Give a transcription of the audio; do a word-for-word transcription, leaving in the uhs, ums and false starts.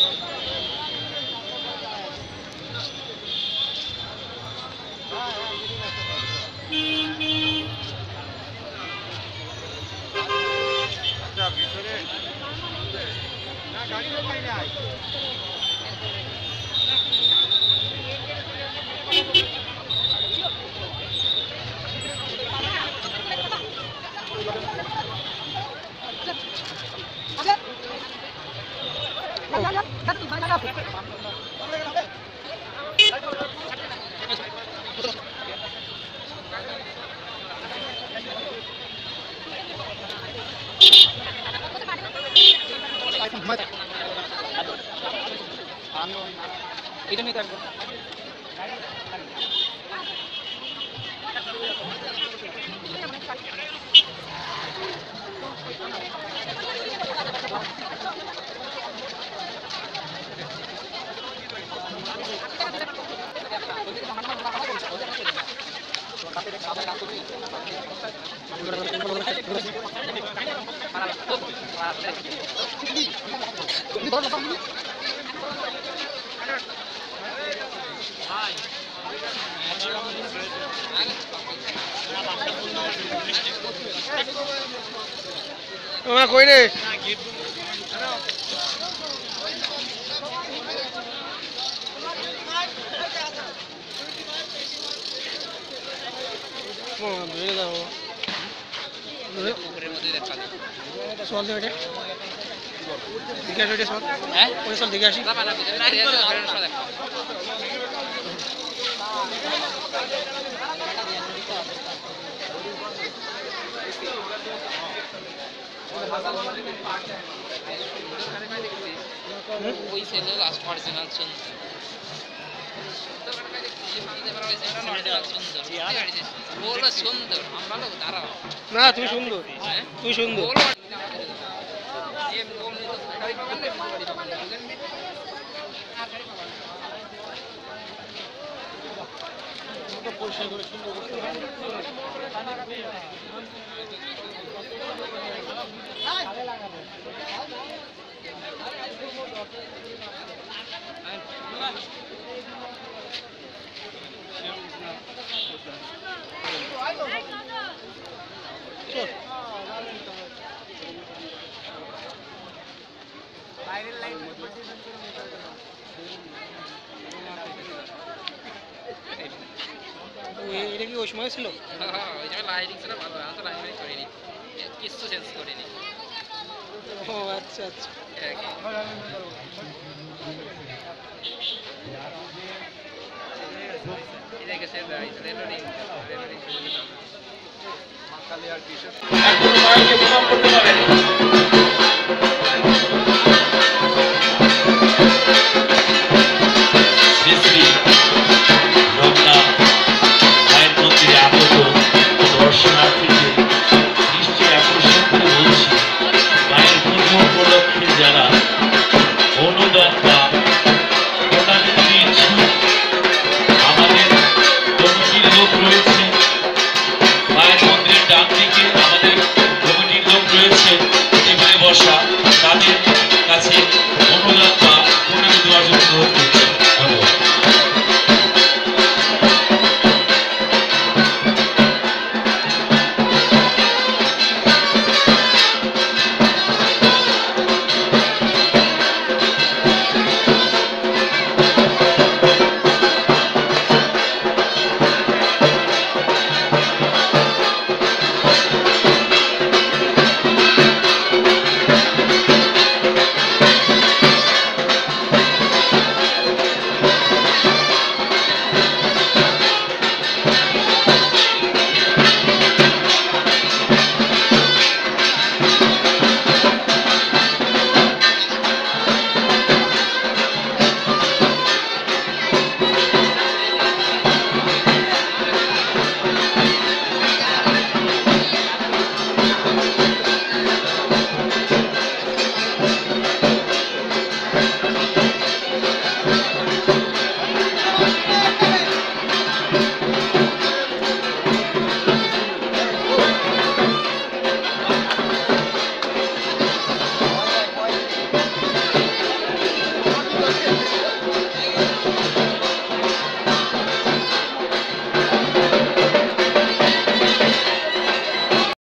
এটা নিয়ে থাকবো ওরা কই রে ও বেরে দাও উপরের মধ্যে দেখা দাও সল দে ওটা দিকে আসো এটা সল হ্যাঁ ওই সল দিকে আসি না না না রে বেরের সল দেখো ওই সেল লাস্ট অরিজিনাল সুন্দর সুন্দর আমরা লোক দাঁড়াও না তুমি সুন্দর তুই সুন্দর পরিষ্কার করে সুন্দর করতে হবে এটা কি ওই সময় ছিল ওই সময় লাইটিং ছিল ভালো আমি তো লাইটিং করিনি কিছু চেঞ্জ করিনি ও আচ্ছা আচ্ছা এদিকে সেভ রাইট রেলোডিং রেলোডিং মাকালি আর বিশেষ করতে পারেন